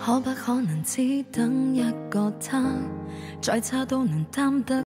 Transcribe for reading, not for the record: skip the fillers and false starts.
可不可能只等一個他，再差都能擔得